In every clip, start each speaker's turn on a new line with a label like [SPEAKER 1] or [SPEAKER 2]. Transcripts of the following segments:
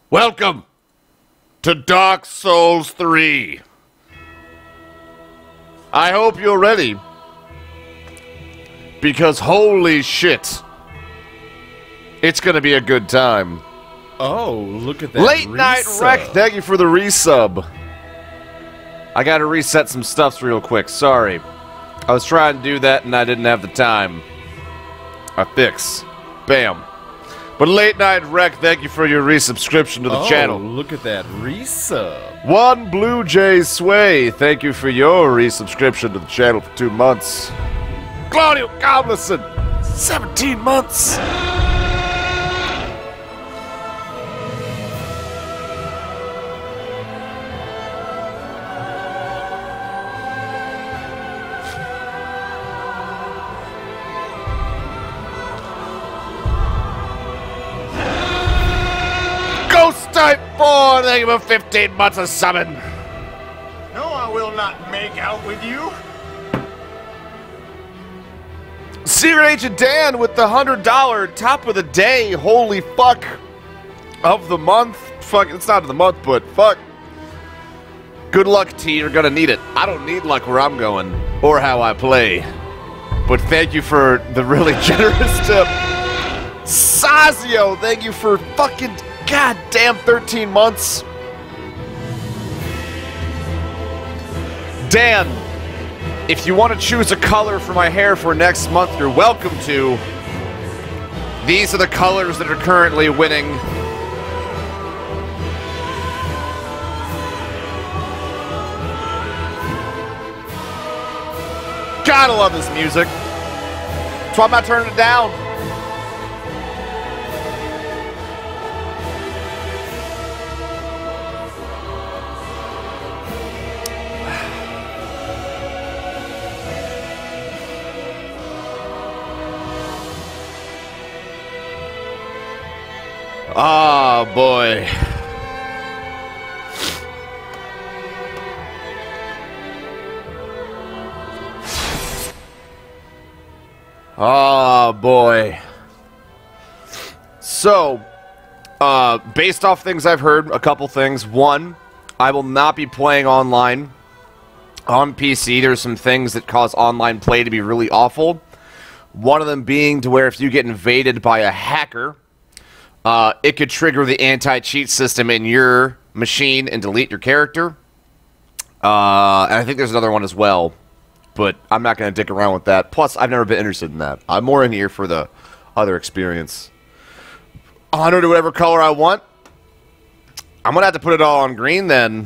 [SPEAKER 1] Welcome to Dark Souls 3. I hope you're ready, because holy shit, it's gonna be a good time.
[SPEAKER 2] Oh, look at that.
[SPEAKER 1] Late Night Wreck, thank you for the resub. I gotta reset some stuffs real quick, sorry. I was trying to do that and I didn't have the time. A fix. Bam. But Late Night Wreck, thank you for your resubscription to the channel.
[SPEAKER 2] Oh, look at that resub.
[SPEAKER 1] One Blue Jay Sway, thank you for your resubscription to the channel for 2 months. Claudio Goblinson, 17 months. Ghost Type 4, thank you for 15 months of summon.
[SPEAKER 3] No, I will not make out with you.
[SPEAKER 1] Secret Agent Dan with the $100 top of the day. Holy fuck. Of the month. Fuck, it's not of the month, but fuck. Good luck, T. You're gonna need it. I don't need luck where I'm going or how I play. But thank you for the really generous tip. Sazio, thank you for fucking goddamn 13 months. Dan, if you want to choose a color for my hair for next month, you're welcome to. These are the colors that are currently winning. Gotta love this music. That's why I'm not turning it down. Ah, boy. Ah, boy. So, based off things I've heard, a couple things. One, I will not be playing online on PC. There's some things that cause online play to be really awful. One of them being to where if you get invaded by a hacker, it could trigger the anti-cheat system in your machine and delete your character. And I think there's another one as well, but I'm not going to dick around with that. Plus, I've never been interested in that. I'm more in here for the other experience. 100 to whatever color I want. I'm going to have to put it all on green then.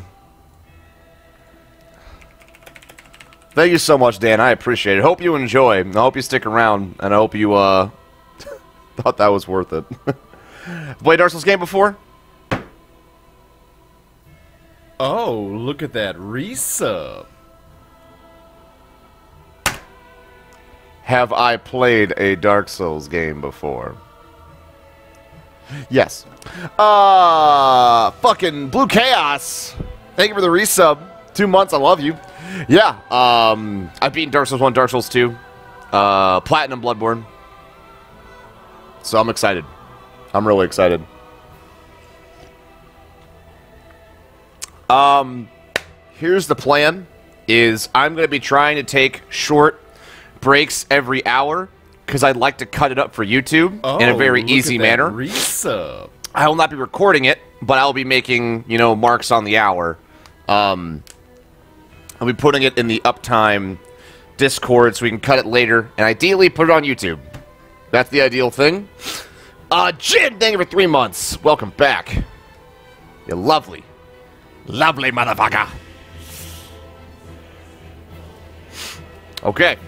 [SPEAKER 1] Thank you so much, Dan. I appreciate it. Hope you enjoy. I hope you stick around, and I hope you thought that was worth it. Played Dark Souls game before?
[SPEAKER 2] Oh, look at that resub.
[SPEAKER 1] Have I played a Dark Souls game before? Yes. Fucking Blue Chaos. Thank you for the resub. 2 months, I love you. Yeah, I've beaten Dark Souls 1, Dark Souls 2, Platinum Bloodborne. So I'm excited. I'm really excited. Here's the plan, is I'm going to be trying to take short breaks every hour, because I'd like to cut it up for YouTube in a very easy manner.
[SPEAKER 2] Resub.
[SPEAKER 1] I will not be recording it, but I'll be making, you know, marks on the hour. I'll be putting it in the Uptime Discord so we can cut it later, and ideally put it on YouTube. That's the ideal thing. Jin, thank you for 3 months. Welcome back. You lovely, lovely motherfucker. Okay.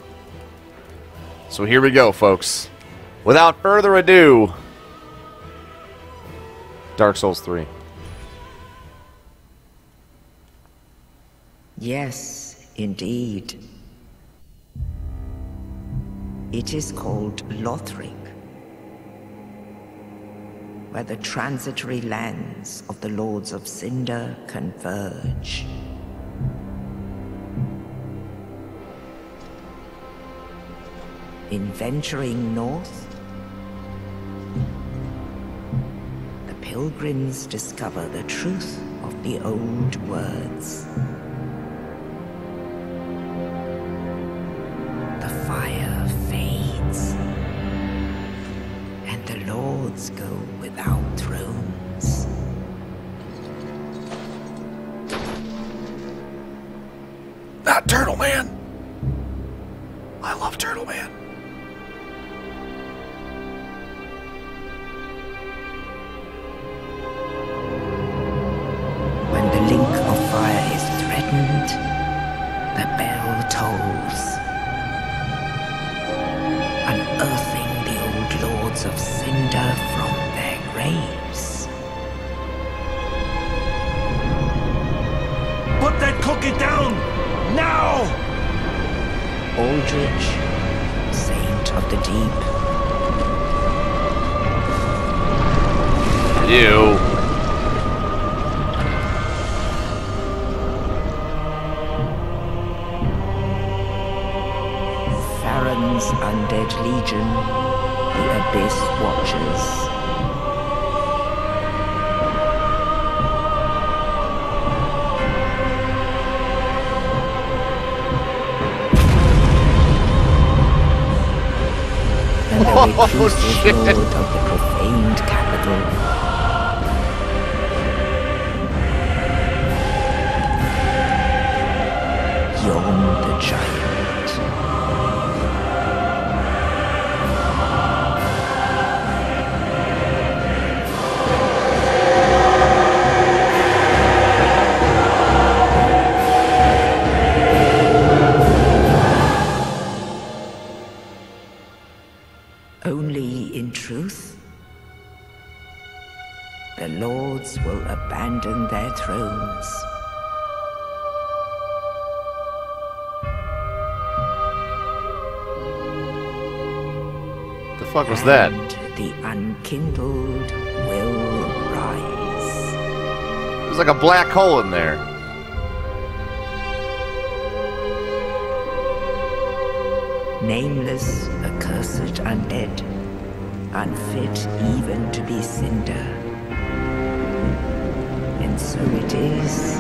[SPEAKER 1] So here we go, folks. Without further ado, Dark Souls 3.
[SPEAKER 4] Yes, indeed. It is called Lothric, where the transitory lands of the Lords of Cinder converge. In venturing north, the pilgrims discover the truth of the old words. The fire fades, and the lords go without thrones.
[SPEAKER 1] That Turtle Man! I love Turtle Man.
[SPEAKER 4] When the link of fire is threatened, the bell tolls, unearthing the old lords of Cinder from their graves.
[SPEAKER 3] Put that cookie down! Now!
[SPEAKER 4] Aldrich, saint of the deep.
[SPEAKER 1] Ew.
[SPEAKER 4] Farron's undead legion, the Abyss Watchers. And the reclusive lord of the profaned capital. Yom the Giant. Only in truth, the lords will abandon their thrones.
[SPEAKER 1] The fuck was that?
[SPEAKER 4] And the unkindled will rise.
[SPEAKER 1] There's like a black hole in there.
[SPEAKER 4] Nameless, accursed undead, unfit even to be cinder. And so it is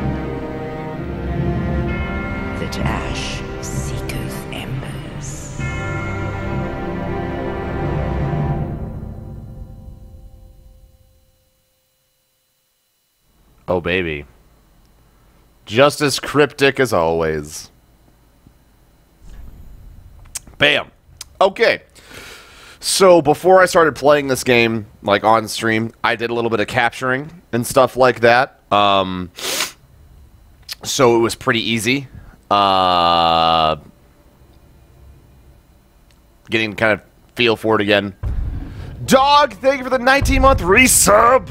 [SPEAKER 4] that ash seeketh embers.
[SPEAKER 1] Oh, baby. Just as cryptic as always. Bam. Okay. So before I started playing this game, like on stream, I did a little bit of capturing and stuff like that. So it was pretty easy. Getting kind of feel for it again. Dog, thank you for the 19-month resub.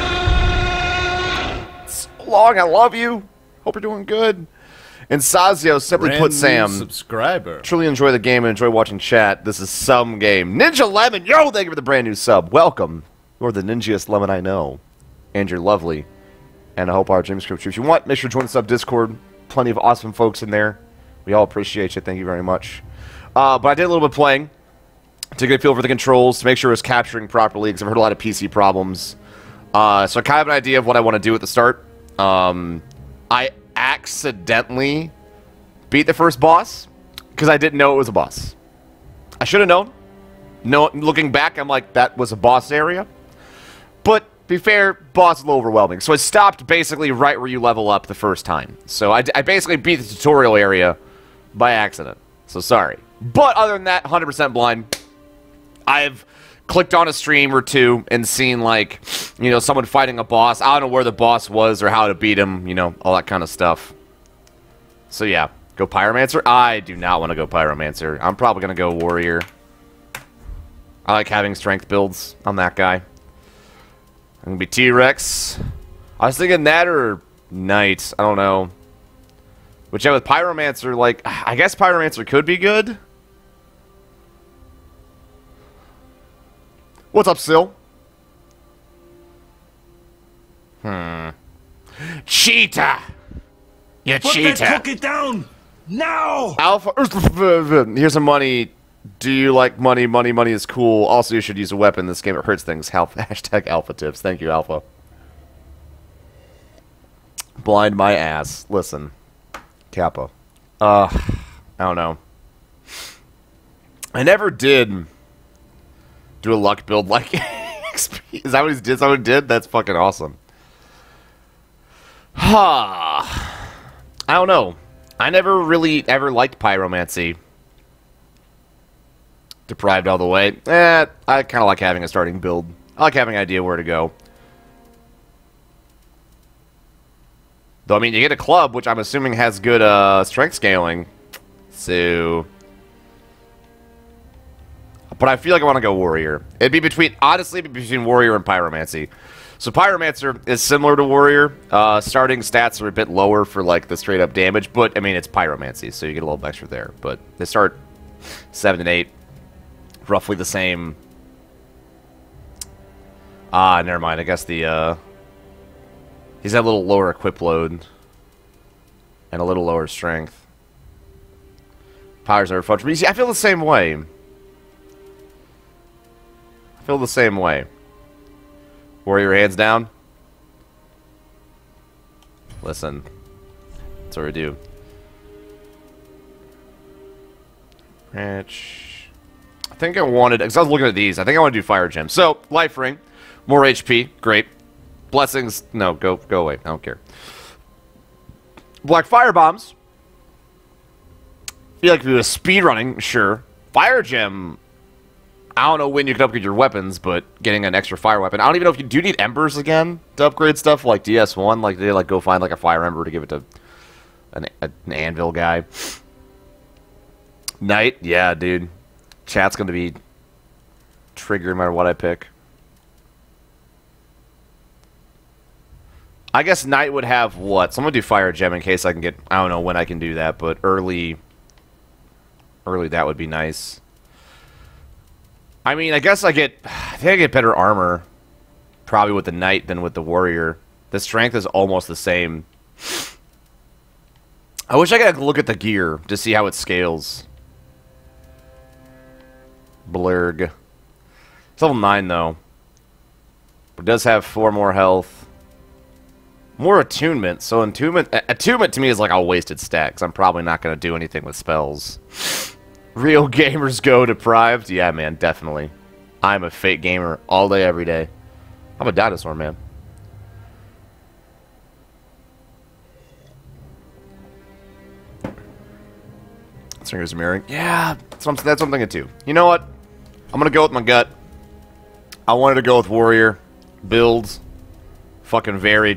[SPEAKER 1] So long, I love you. Hope you're doing good. And Sazio simply
[SPEAKER 2] Brand
[SPEAKER 1] put,
[SPEAKER 2] new
[SPEAKER 1] Sam,
[SPEAKER 2] subscriber.
[SPEAKER 1] truly enjoy the game and enjoy watching chat. This is some game. Ninja Lemon, yo, thank you for the brand new sub. Welcome. You're the ninjiest lemon I know. And you're lovely. And I hope our dreams come true. If you want, make sure to join the sub Discord. Plenty of awesome folks in there. We all appreciate you. Thank you very much. But I did a little bit of playing to get a feel for the controls, to make sure it was capturing properly, because I've heard a lot of PC problems. So I kind of have an idea of what I want to do at the start. I accidentally beat the first boss because I didn't know it was a boss. I should have known. No, looking back, I'm like, that was a boss area. But, to be fair, boss is a little overwhelming. So I stopped basically right where you level up the first time. So I basically beat the tutorial area by accident. So sorry. But other than that, 100% blind. I've clicked on a stream or two and seen, like, you know, someone fighting a boss. I don't know where the boss was or how to beat him, you know, all that kind of stuff. So yeah, go Pyromancer? I do not want to go Pyromancer. I'm probably going to go Warrior. I like having strength builds. I'm that guy. I'm going to be T-Rex. I was thinking that or Knight. I don't know. But yeah, with Pyromancer, like, I guess Pyromancer could be good. What's up, Sil? Cheetah! You
[SPEAKER 3] Put
[SPEAKER 1] cheetah!
[SPEAKER 3] that cookie down! Now!
[SPEAKER 1] Alpha... Here's some money. Do you like money? Money is cool. Also, you should use a weapon in this game. It hurts things. Hashtag Alpha Tips. Thank you, Alpha. Blind my ass. Listen. Kappa. I don't know. I never did do a luck build like XP. Is that what he did? Is that what he did? That's fucking awesome. I don't know. I never really ever liked pyromancy. Deprived all the way. I kind of like having a starting build. I like having an idea where to go. Though, I mean, you get a club, which I'm assuming has good strength scaling. So... But I feel like I want to go Warrior. It'd be between... Honestly, it'd be between Warrior and Pyromancy. So Pyromancer is similar to Warrior. Starting stats are a bit lower for, like, the straight-up damage. But, I mean, it's Pyromancy, so you get a little extra there. But they start 7 and 8. Roughly the same. Never mind. I guess the, he's got a little lower equip load. And a little lower strength. Powers are fudge. But you see, I feel the same way. I feel the same way. Warrior hands down. Listen. That's what we do. Ranch. I think I wanted, because I was looking at these, I think I want to do Fire Gem. So, Life Ring, more HP, great. Blessings, no, go away, I don't care. Black Fire Bombs. Feel like if you do a speed running, sure. Fire Gem, I don't know when you can upgrade your weapons, but getting an extra fire weapon. I don't even know if you do need Embers again to upgrade stuff like DS1. Like, they like go find like a Fire Ember to give it to an Anvil guy. Knight, yeah, dude. Chat's going to be triggered no matter what I pick. I guess Knight would have what? So I'm going to do Fire Gem in case I can get... I don't know when I can do that, but early that would be nice. I mean, I guess I think I get better armor probably with the Knight than with the Warrior. The strength is almost the same. I wish I could look at the gear to see how it scales. Blurg. It's level 9, though. But it does have 4 more health. More attunement. So attunement to me is like a wasted stat, because I'm probably not going to do anything with spells. Real gamers go deprived? Yeah, man, definitely. I'm a fake gamer all day, every day. I'm a dinosaur, man. Stringers mirroring. Yeah, that's what I'm thinking too. You know what? I'm going to go with my gut. I wanted to go with Warrior. Builds. Fucking varied.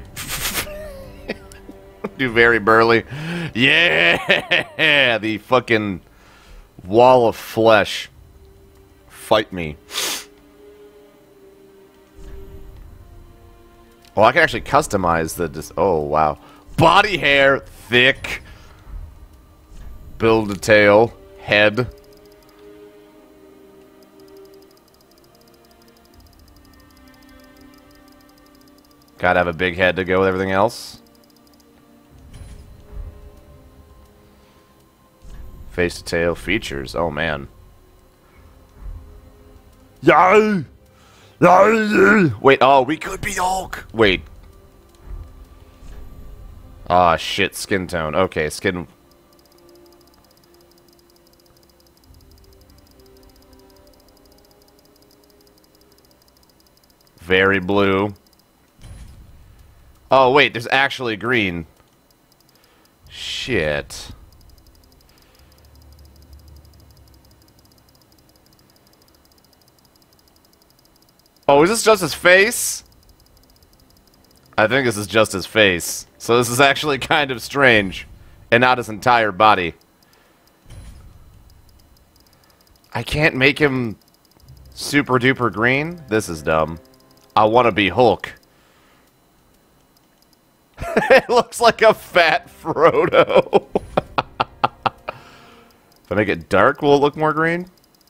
[SPEAKER 1] Do very burly. Yeah! The fucking wall of flesh. Fight me. Oh, I can actually customize the... Oh, wow. Body hair. Thick. Build a tail. Head. Gotta have a big head to go with everything else. Face to tail features. Oh, man. Wait, oh, we could be Hulk. Wait. Ah, shit. Skin tone. Okay, skin... Very blue. Oh, wait, there's actually green. Shit. Oh, is this just his face? I think this is just his face. So this is actually kind of strange. And not his entire body. I can't make him super duper green? This is dumb. I want to be Hulk. It looks like a fat Frodo. If I make it dark, will it look more green?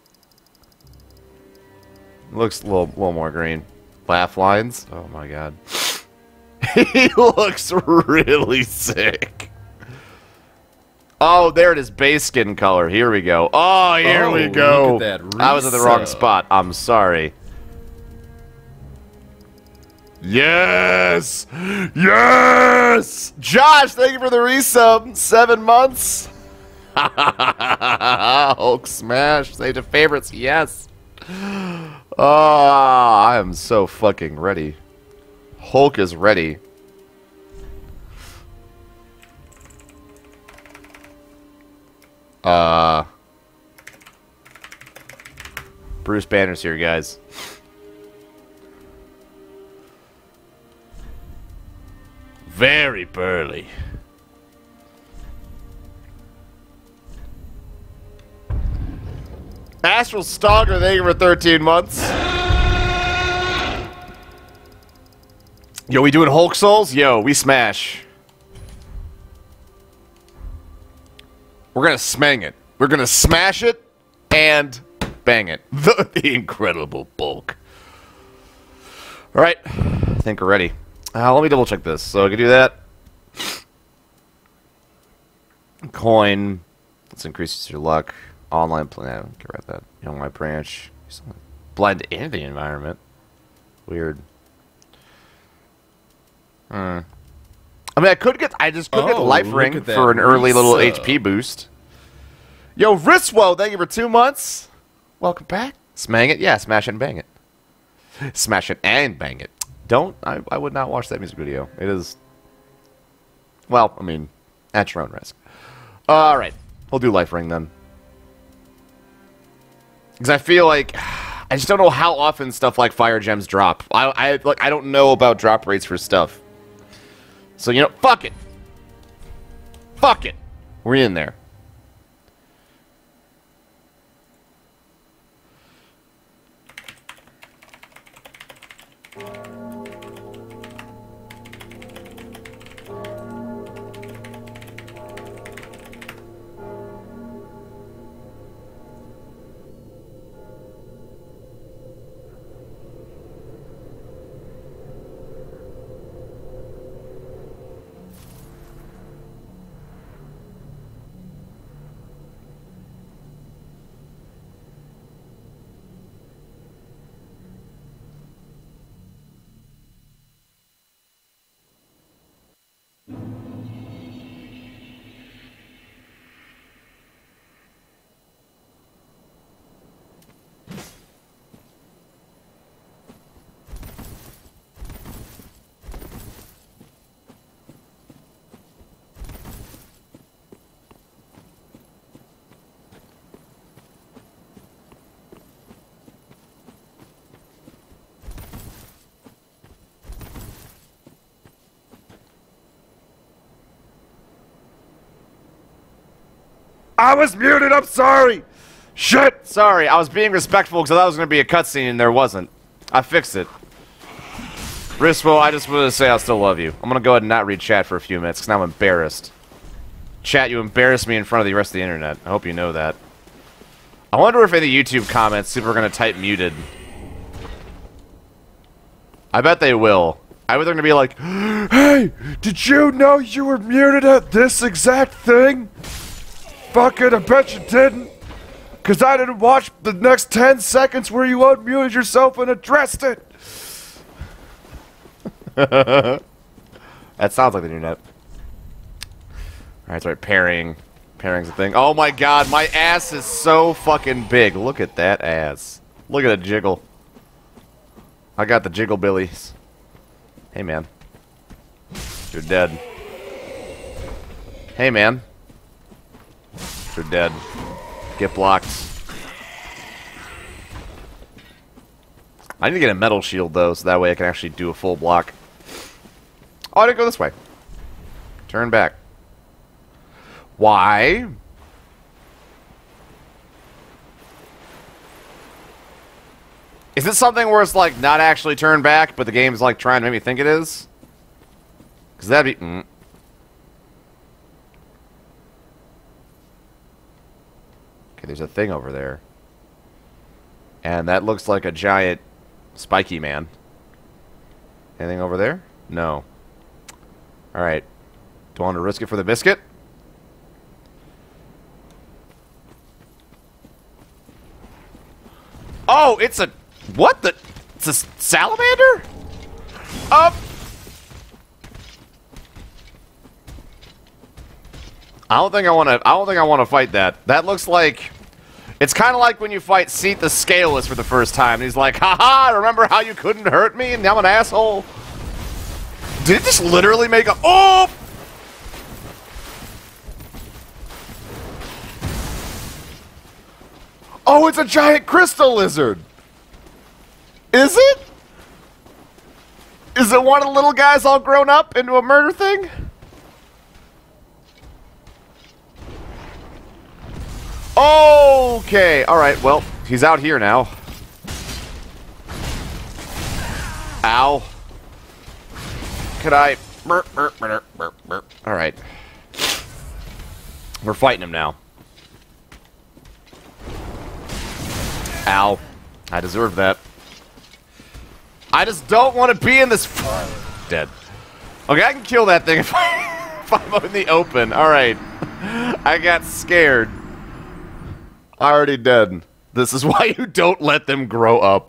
[SPEAKER 1] It looks a little more green. Laugh lines. Oh my god. He looks really sick. Oh, there it is. Base skin color. Here we go. Oh, here we go.
[SPEAKER 2] Look at that
[SPEAKER 1] I was in the wrong
[SPEAKER 2] Risa.
[SPEAKER 1] spot. I'm sorry. Yes! Yes! Josh, thank you for the resub. 7 months. Hulk smash. Save to favorites. Yes. Oh, I am so fucking ready. Hulk is ready. Bruce Banner's here, guys. Very burly. Astral Stalker, thank you for 13 months. Yo, we doing Hulk Souls? Yo, we smash. We're gonna smang it. We're gonna smash it and bang it. The Incredible Bulk. Alright, I think we're ready. Let me double check this. So I can do that. Coin. Let's increase your luck. Online plan. Get rid of that. Young White Branch. Blend into the environment. Weird. I mean, I just could get Life
[SPEAKER 2] look
[SPEAKER 1] Ring
[SPEAKER 2] at that
[SPEAKER 1] for an early little
[SPEAKER 2] Risa.
[SPEAKER 1] HP boost. Yo, Riswo, thank you for 2 months. Welcome back. Smang it? Yeah, smash it and bang it. Smash it and bang it. I would not watch that music video. It is, well, I mean, at your own risk. Alright, we'll do Life Ring then. Because I feel like, I just don't know how often stuff like Fire Gems drop. I don't know about drop rates for stuff. So, you know, fuck it. Fuck it. We're in there. I was muted, I'm sorry! Shit! Sorry, I was being respectful because I thought it was going to be a cutscene and there wasn't. I fixed it. Rispo, I just wanted to say I still love you. I'm going to go ahead and not read chat for a few minutes because now I'm embarrassed. Chat, you embarrassed me in front of the rest of the internet. I hope you know that. I wonder if any YouTube comments people are going to type muted. I bet they will. I bet they're going to be like, hey, did you know you were muted at this exact thing? Fucking, I bet you didn't. Because I didn't watch the next 10 seconds where you unmuted yourself and addressed it. That sounds like the internet. Alright, sorry, parrying. Parrying's a thing. Oh my god, my ass is so fucking big. Look at that ass. Look at it jiggle. I got the jiggle billies. Hey, man. You're dead. Hey, man. You're dead. Get blocked. I need to get a metal shield, though, so that way I can actually do a full block. Oh, I didn't go this way. Turn back. Why? Is it something where it's, like, not actually turn back, but the game's, like, trying to make me think it is? Because that'd be... Okay, there's a thing over there. And that looks like a giant spiky man. Anything over there? No. Alright. Do I want to risk it for the biscuit? Oh, it's a... What the... It's a salamander? Up. I don't think I want to fight that. That looks like... It's kind of like when you fight Seat the Scaleless for the first time. He's like, haha, remember how you couldn't hurt me? And now I'm an asshole. Did it just literally make a... Oh! Oh, it's a giant crystal lizard. Is it? Is it one of the little guys all grown up into a murder thing? Okay, alright, well, he's out here now. Ow. Could I... Alright. We're fighting him now. Ow. I deserve that. I just don't want to be in this... Dead. Okay, I can kill that thing if I'm out in the open. Alright. I got scared. Already dead. This is why you don't let them grow up.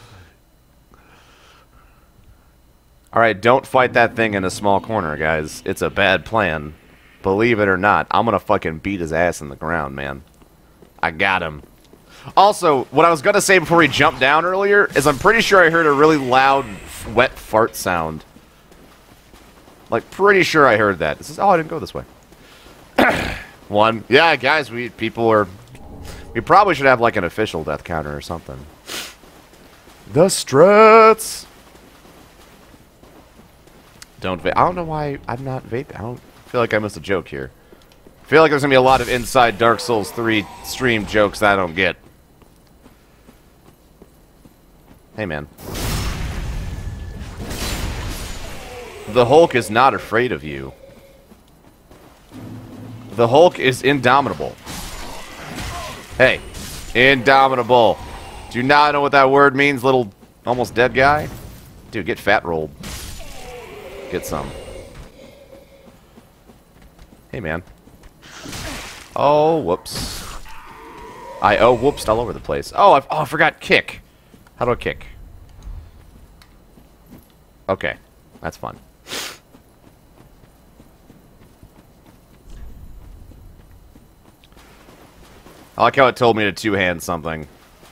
[SPEAKER 1] Alright, don't fight that thing in a small corner, guys. It's a bad plan. Believe it or not, I'm gonna fucking beat his ass in the ground, man. I got him. Also, what I was gonna say before he jumped down earlier is I'm pretty sure I heard a really loud, wet fart sound. Like, pretty sure I heard that. This is, oh, I didn't go this way. One. Yeah, guys, we probably should have, like, an official death counter or something. The struts! Don't vape. I don't know why I'm not vaping. I don't feel like I missed a joke here. I feel like there's gonna be a lot of inside Dark Souls 3 stream jokes that I don't get. Hey, man. The Hulk is not afraid of you. The Hulk is indomitable. Hey, indomitable. Do you not know what that word means, little almost dead guy? Dude, get fat rolled. Get some. Hey, man. Oh, whoops. I whoopsed all over the place. Oh, I forgot kick. How do I kick? Okay, that's fun. I like how it told me to two-hand something.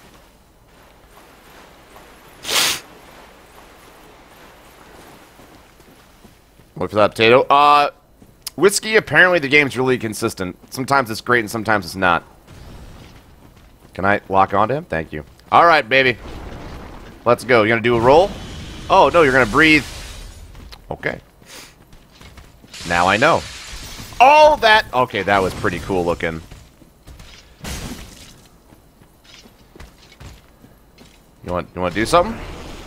[SPEAKER 1] Look for that potato. Whiskey, apparently the game's really consistent. Sometimes it's great and sometimes it's not. Can I lock onto him? Thank you. Alright, baby. Let's go. You gonna do a roll? Oh, no, you're gonna breathe. Okay. Now I know. Oh, that... Okay, that was pretty cool looking. You want to do something?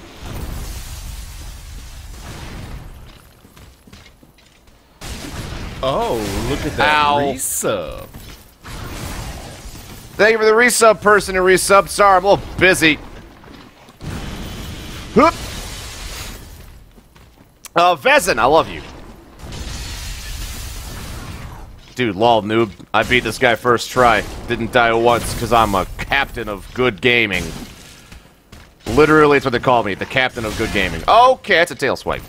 [SPEAKER 2] Oh, look at that
[SPEAKER 1] Ow.
[SPEAKER 2] resub.
[SPEAKER 1] Thank you for the resub, person who resub. Sorry, I'm a little busy. Whoop. Vezin, I love you. Dude, lol, noob. I beat this guy first try. Didn't die once because I'm a captain of good gaming. Literally, it's what they call me, the captain of good gaming. Okay, that's a tail swipe.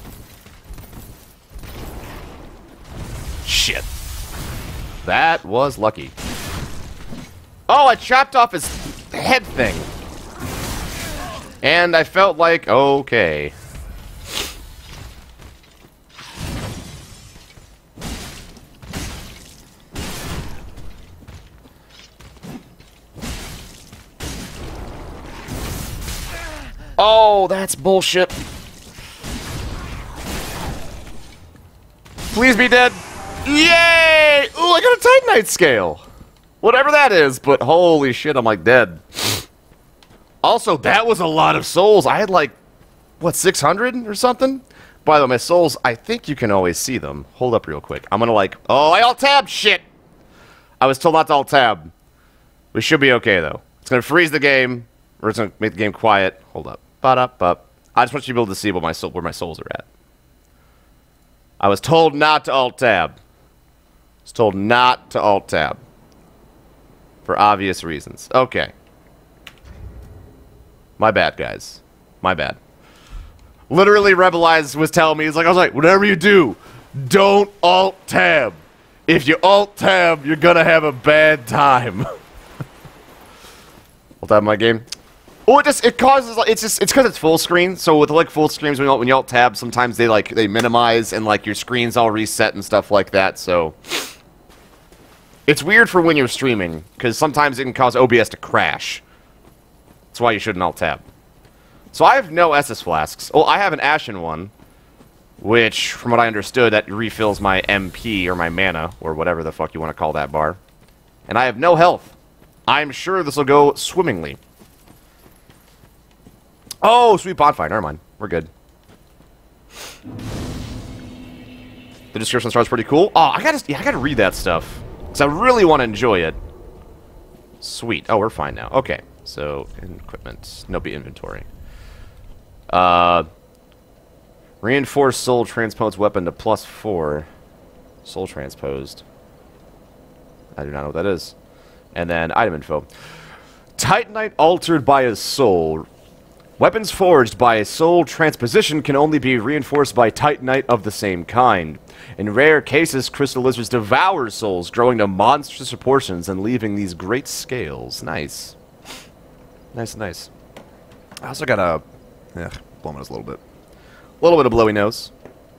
[SPEAKER 1] Shit. That was lucky. Oh, I chopped off his head thing. And I felt like, okay. Oh, that's bullshit. Please be dead. Yay! Ooh, I got a Titanite scale. Whatever that is, but holy shit, I'm like dead. Also, that was a lot of souls. I had like, what, 600 or something? By the way, my souls, I think you can always see them. Hold up real quick. I'm gonna like, oh, I alt-tab, shit! I was told not to alt-tab. We should be okay, though. It's gonna freeze the game, or it's gonna make the game quiet. Hold up. Ba-da-ba. I just want you to be able to see what where my souls are at. I was told not to alt-tab. I was told not to alt-tab. For obvious reasons. Okay. My bad, guys. My bad. Literally, Rebelize was telling me, I was like, whatever you do, don't Alt-Tab. If you Alt-Tab, you're gonna have a bad time. Alt-Tab my game. Oh, it causes, it's because it's full screen, so with, like, full screens, when you Alt-Tab, sometimes they minimize, and, like, your screen's all reset and stuff like that, so... It's weird for when you're streaming, because sometimes it can cause OBS to crash. That's why you shouldn't Alt-Tab. So I have no Estus Flasks. Oh, I have an Ashen one, which, from what I understood, that refills my MP, or my mana, or whatever the fuck you want to call that bar. And I have no health. I'm sure this will go swimmingly. Oh, sweet bonfire. Never mind. We're good. The description starts pretty cool. Oh, I gotta read that stuff. Because I really want to enjoy it. Sweet. Oh, we're fine now. Okay. So, equipment. No, be inventory. Reinforced soul transposed weapon to +4. Soul transposed. I do not know what that is. And then item info. Titanite altered by a soul. Weapons forged by a soul transposition can only be reinforced by Titanite of the same kind. In rare cases, crystal lizards devour souls, growing to monstrous proportions and leaving these great scales. Nice. Nice, nice. I also got a... blow my nose a little bit. A little bit of blowy nose.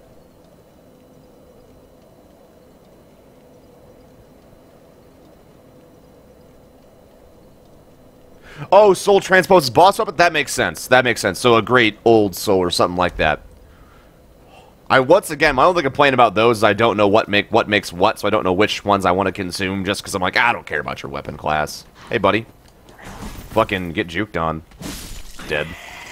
[SPEAKER 1] Oh, soul transposes boss weapon? That makes sense. That makes sense. So a great old soul or something like that. Once again, my only complaint about those is I don't know what makes what, so I don't know which ones I want to consume just because I'm like, I don't care about your weapon class. Hey, buddy. Fucking get juked on. Dead.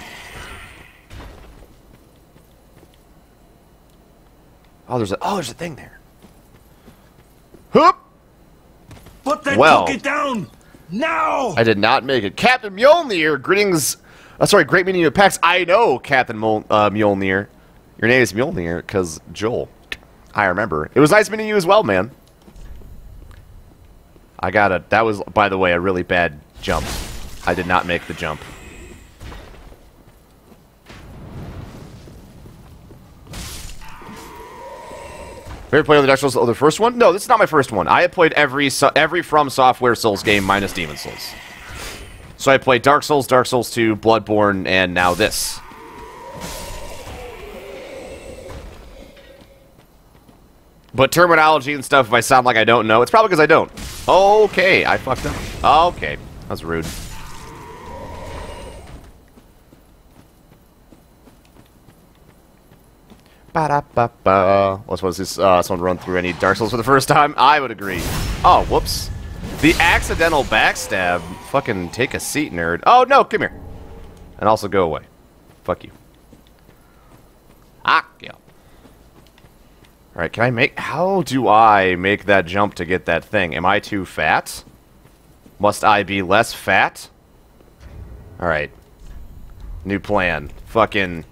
[SPEAKER 1] Oh, there's a thing there. Hoop!
[SPEAKER 3] Put that
[SPEAKER 1] Well,
[SPEAKER 3] cookie down! Now!
[SPEAKER 1] I did not make it. Captain Mjolnir, greetings. Sorry, great meeting you at PAX. I know, Captain Mjolnir. Your name is Mjolnir, because Joel. I remember. It was nice meeting you as well, man. That was, by the way, a really bad jump. I did not make the jump. Ever played on the Dark Souls? Oh, the first one? No, this is not my first one. I have played every From Software Souls game minus Demon Souls. So I played Dark Souls, Dark Souls 2, Bloodborne, and now this. But terminology and stuff, if I sound like I don't know, it's probably because I don't. Okay, I fucked up. Okay, that's rude. Ba-da-ba-ba. Let's suppose this someone run through any Dark Souls for the first time. I would agree. Oh, whoops. The accidental backstab. Fucking take a seat, nerd. Oh, no, come here. And also go away. Fuck you. Ah, yeah. Alright, can I make... How do I make that jump to get that thing? Am I too fat? Must I be less fat? Alright. New plan. Fucking...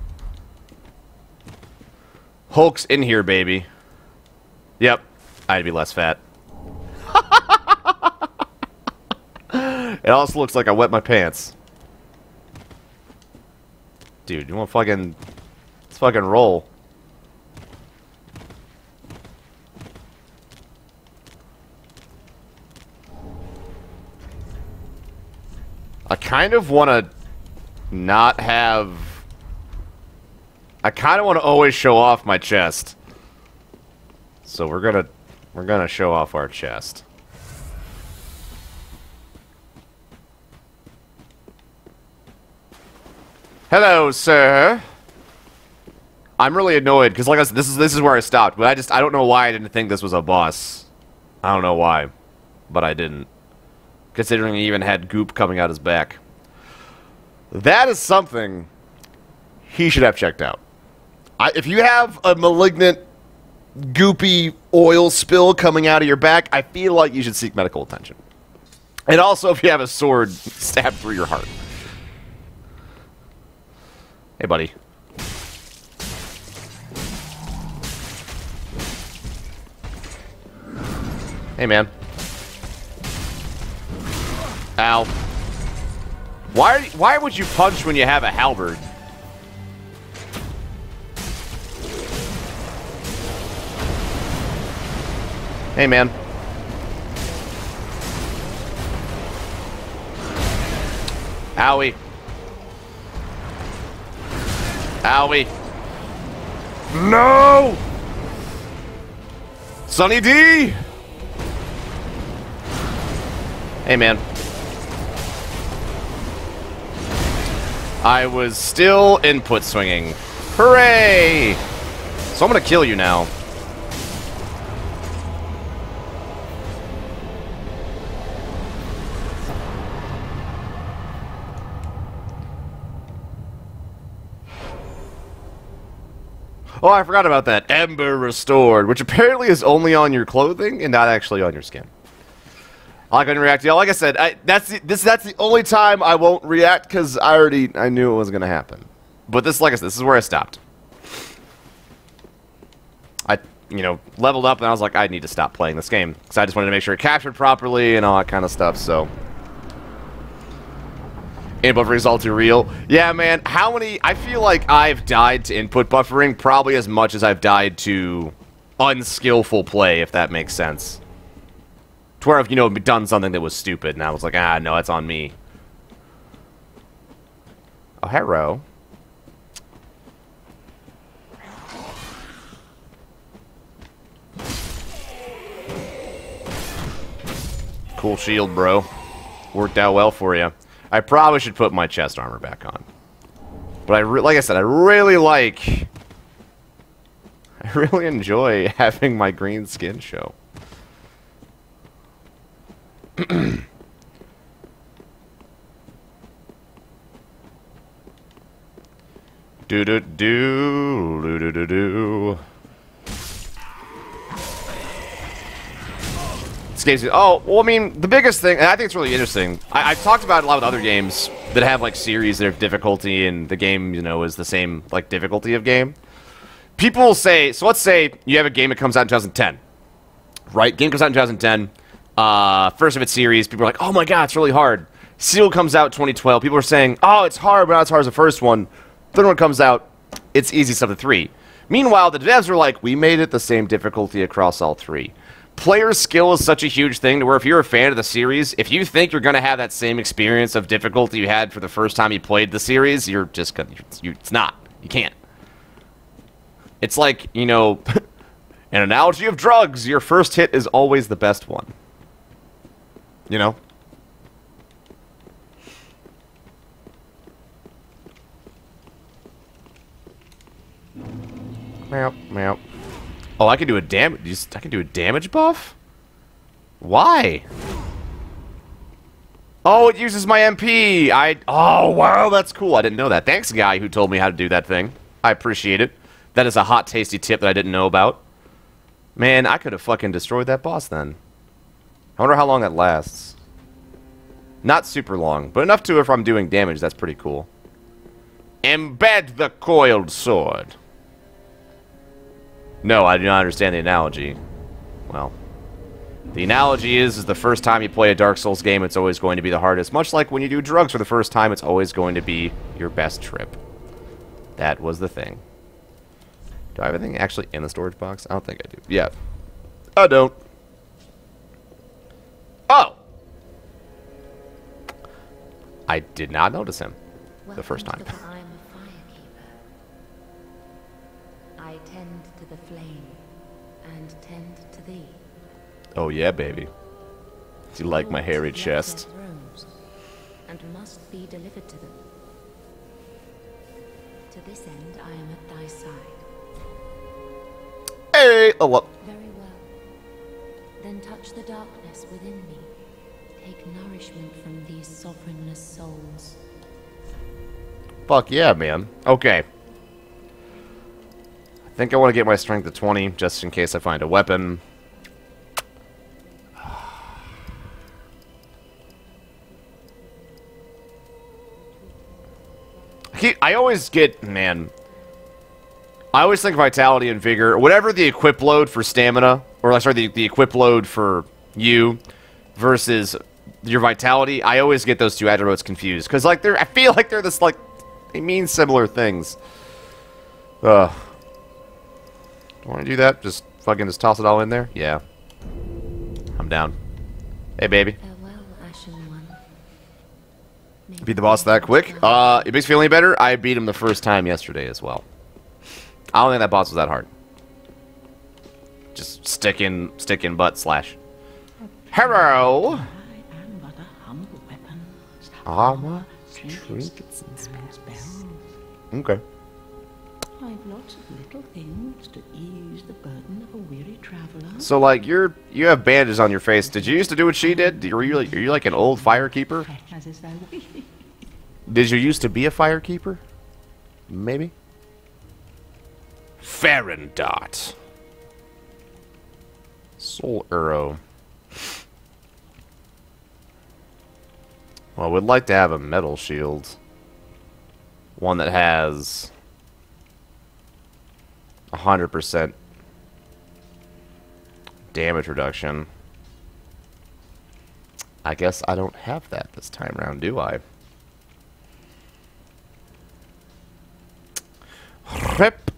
[SPEAKER 1] Hulk's in here, baby. Yep. I'd be less fat. It also looks like I wet my pants. Dude, you want fucking... Let's fucking roll. I kind of want to not have... I kind of want to always show off my chest. So we're gonna show off our chest. Hello, sir. I'm really annoyed because, like I said, this is where I stopped. But I don't know why I didn't think this was a boss. I don't know why, but I didn't. Considering he even had goop coming out his back. That is something he should have checked out. If you have a malignant, goopy oil spill coming out of your back, I feel like you should seek medical attention. And also if you have a sword stabbed through your heart. Hey, buddy. Hey, man. Ow. Why would you punch when you have a halberd? Hey, man. Owie. Owie. No! Sunny D! Hey, man. I was still input swinging. Hooray! So I'm gonna kill you now. Oh, I forgot about that. Ember Restored, which apparently is only on your clothing and not actually on your skin. I couldn't react to y'all. Like I said, that's the only time I won't react because I knew it was gonna happen. But this, like I said, this is where I stopped. I, leveled up and I was like, I need to stop playing this game because I just wanted to make sure it captured properly and all that kind of stuff. So, input results are real. Yeah, man. How many? I feel like I've died to input buffering probably as much as I've died to unskillful play, if that makes sense. To where I've, done something that was stupid, and I was like, no, that's on me. Oh, hello. Cool shield, bro. Worked out well for you. I probably should put my chest armor back on. But like I said, I really enjoy having my green skin show. Do do do do do do do. Oh, well, I mean, the biggest thing, and I think it's really interesting. I've talked about it a lot with other games that have like series that have difficulty, and the game, is the same like difficulty of game. People will say, so let's say you have a game that comes out in 2010, right? Game comes out in 2010. First of its series, people are like, oh my god, it's really hard. Seal comes out in 2012. People are saying, oh, it's hard, but not as hard as the first one. Third one comes out, it's easy stuff to 3. Meanwhile, the devs are like, we made it the same difficulty across all 3. Player skill is such a huge thing to where if you're a fan of the series, if you think you're going to have that same experience of difficulty you had for the first time you played the series, you're just going to... It's not. You can't. It's like, an analogy of drugs. Your first hit is always the best one. Meow, meow. Oh, I can do a damage buff? Why? Oh, it uses my MP. Oh, wow, that's cool. I didn't know that. Thanks, guy who told me how to do that thing. I appreciate it. That is a hot, tasty tip that I didn't know about. Man, I could have fucking destroyed that boss then. I wonder how long that lasts. Not super long, but enough to if I'm doing damage. That's pretty cool. Embed the coiled sword. No, I do not understand the analogy. Well, the analogy is the first time you play a Dark Souls game, it's always going to be the hardest. Much like when you do drugs for the first time, it's always going to be your best trip. That was the thing. Do I have anything actually in the storage box? I don't think I do. Yeah. I don't. Oh! I did not notice him the first time.
[SPEAKER 5] I tend to the flame, and tend to thee.
[SPEAKER 1] Oh yeah, baby. Do you like my hairy chest?
[SPEAKER 5] And must be delivered to them. To this end, I am at thy side.
[SPEAKER 1] Hey, oh what?
[SPEAKER 5] Very well. Then touch the darkness within me. Take nourishment from these sovereignless souls.
[SPEAKER 1] Fuck yeah, man. Okay. I think I want to get my strength to 20, just in case I find a weapon. I always get, man, I always think vitality and vigor, whatever the equip load for stamina, or sorry, the equip load for you versus your vitality. I always get those two attributes confused because like I feel like they're this like they mean similar things. Don't want to do that. Just fucking just toss it all in there. Yeah, I'm down. Hey, baby.
[SPEAKER 5] Farewell, Ashen One.
[SPEAKER 1] Beat the boss that quick? It makes me feel any better. I beat him the first time yesterday as well. I don't think that boss was that hard. Just stick in butt slash. Hello.
[SPEAKER 6] I am but a humble weapon.
[SPEAKER 1] Armor,
[SPEAKER 6] Trinkets and spells.
[SPEAKER 1] Okay.
[SPEAKER 6] I've lots of little things to ease the burden of a weary traveler.
[SPEAKER 1] So like you have bandages on your face. Did you used to do what she did? Are you like an old firekeeper?
[SPEAKER 6] As is thy wish.
[SPEAKER 1] Did you used to be a firekeeper? Maybe. Farendot. Soul arrow. Well, I would like to have a metal shield. One that has 100% damage reduction. I guess I don't have that this time around, do I? Rip.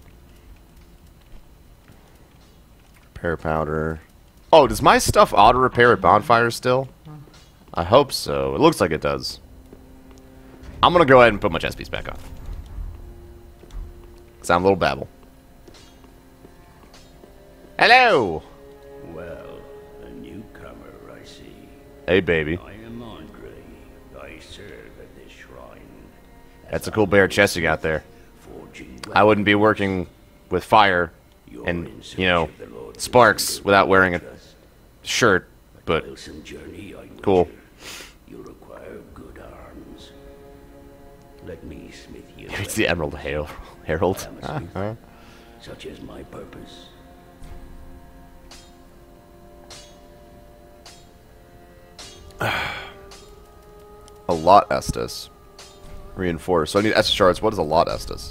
[SPEAKER 1] Repair powder. Oh, does my stuff auto repair at bonfires still? I hope so. It looks like it does. I'm gonna go ahead and put my chest piece back on. Cause I'm a little babble. Hello!
[SPEAKER 7] Well, a newcomer, I see.
[SPEAKER 1] Hey, baby.
[SPEAKER 7] I am Andre. I serve at this shrine.
[SPEAKER 1] That's a cool bare chest you got there.
[SPEAKER 7] Forging
[SPEAKER 1] I wouldn't be working with fire and, you know, sparks without wearing a shirt, but
[SPEAKER 7] toilsome journey, I
[SPEAKER 1] cool.
[SPEAKER 7] wager. You require good arms. Let me smith you.
[SPEAKER 1] It's the Emerald Herald.
[SPEAKER 7] Such as my purpose.
[SPEAKER 1] A lot Estus. Reinforced. So I need Estus shards. What is a lot Estus?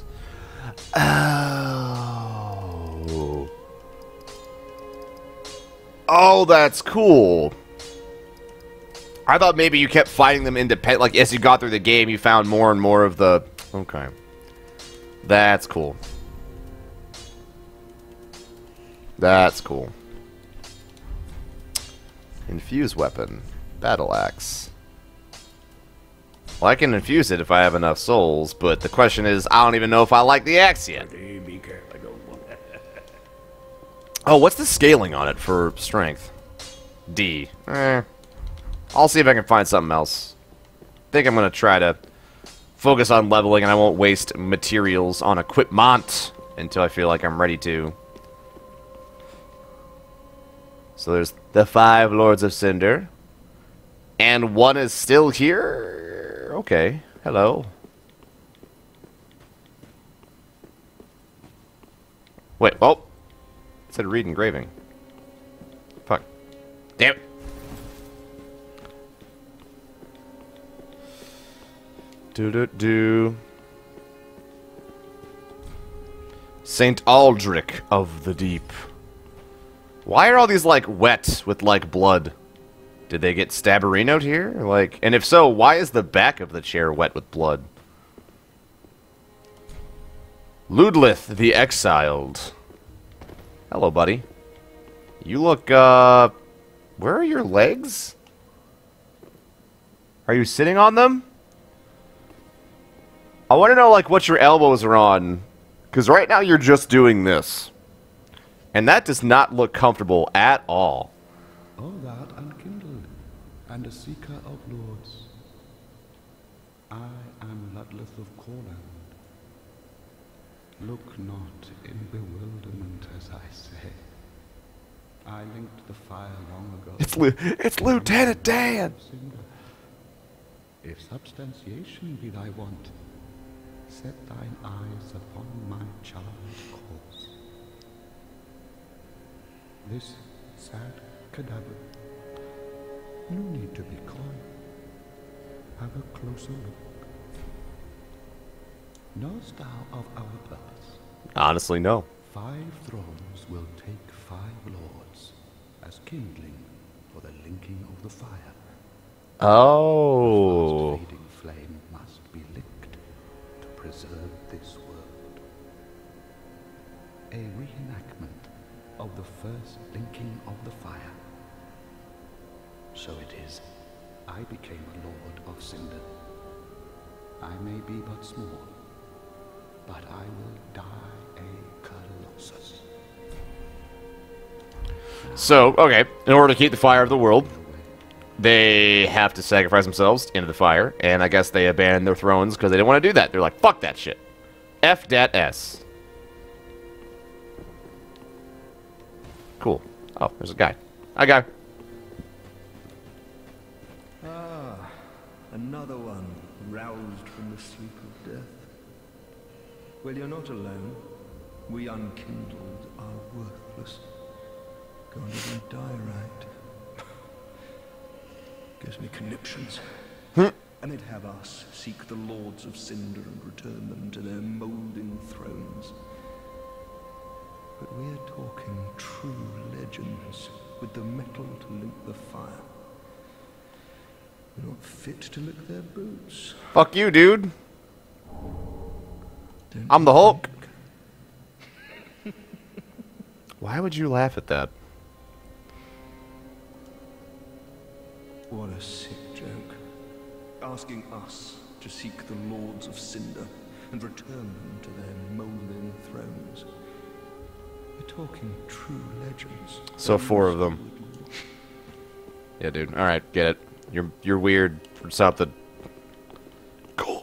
[SPEAKER 1] Oh. Oh, that's cool. I thought maybe you kept fighting them independent. Like, as you got through the game, you found more and more of the... Okay. That's cool. That's cool. Infuse weapon. Battle axe. Well, I can infuse it if I have enough souls, but the question is, I don't even know if I like the axe yet.
[SPEAKER 7] Hey, be careful. I don't want that.
[SPEAKER 1] Oh, what's the scaling on it for strength? D. I'll see if I can find something else. I think I'm going to try to focus on leveling, and I won't waste materials on equipment until I feel like I'm ready to. So there's the 5 Lords of Cinder. And one is still here? Okay. Hello. Wait, oh. It said read engraving. Fuck. Damn it. Do. Saint Aldrich of the Deep. Why are all these, like, wet with, like, blood? Did they get stabberinoed here? Like, and if so, why is the back of the chair wet with blood? Ludlith the Exiled. Hello, buddy. You look, where are your legs? Are you sitting on them? I want to know, like, what your elbows are on. Because right now you're just doing this. And that does not look comfortable at all.
[SPEAKER 8] All that unkindled, and a seeker of lords. I am Ludlith of Corland. Look not in bewilderment as I say. I linked the fire long ago.
[SPEAKER 1] It's Lieutenant Dan!
[SPEAKER 8] Cinder. If substantiation be thy want, set thine eyes upon my charged course. This sad cadaver. No need to be coy. Have a closer look. Knowest thou of our purpose?
[SPEAKER 1] Honestly, no.
[SPEAKER 8] 5 thrones will take 5 lords as kindling for the linking of the fire.
[SPEAKER 1] Oh.
[SPEAKER 8] The fading flame must be licked to preserve this world. A reenactment of the first linking of the fire. So it is, I became a lord of Cinder. I may be but small, but I will die a colossus.
[SPEAKER 1] So, okay, in order to keep the fire of the world, they have to sacrifice themselves into the fire, and I guess they abandoned their thrones because they didn't want to do that. They're like, fuck that shit. F dat S. Cool. Oh, there's a guy. Hi, guy.
[SPEAKER 9] Ah, another one roused from the sleep of death. Well, you're not alone. We unkindled are worthless. Can't even die right. Gives me conniptions. And they'd have us seek the lords of Cinder and return them to their moulding thrones. But we're talking true legends with the metal to link the fire. We're not fit to lick their boots.
[SPEAKER 1] Fuck you, dude. I'm the Hulk. Why would you laugh at that?
[SPEAKER 9] What a sick joke. Asking us to seek the lords of Cinder and return them to their moulding thrones. We're talking true legends.
[SPEAKER 1] So 4 of them. Yeah, dude. All right, get it. You're weird or something. Cool.